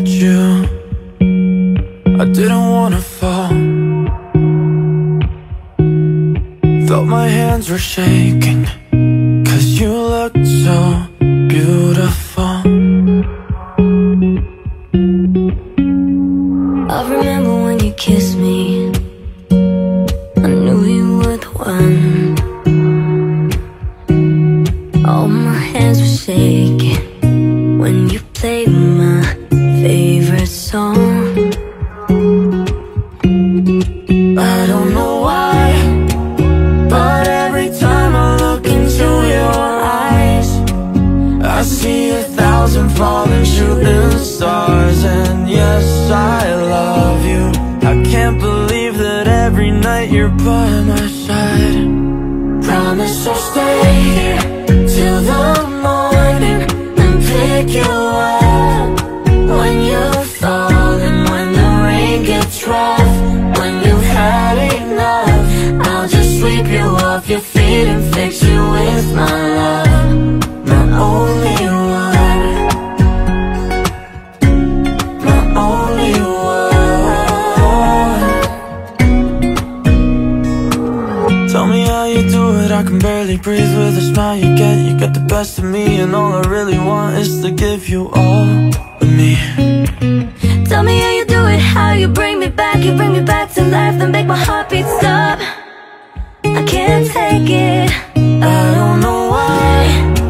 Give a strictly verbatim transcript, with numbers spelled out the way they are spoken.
at you, I didn't wanna fall. Felt my hands were shaking, 'cause you looked so beautiful. I remember when you kissed me, I knew you were the one. All my hands were shaking when you played my favorite song. I don't know why, but every time I look into your eyes, I see a thousand falling shooting stars. And yes, I love you. I can't believe that every night you're by my side. Promise I'll stay here till the morning and pick you up when you're falling, when the rain gets rough, when you've had enough. I'll just sweep you off your feet and fix you with my love, my only one, my only one. Tell me how you do it, I can barely breathe with the smile you get. You got the best of me, and all I really want is to give you all of me. Tell me how you do it, how you bring me back. You bring me back to life, then make my heartbeat stop. I can't take it, I don't know why,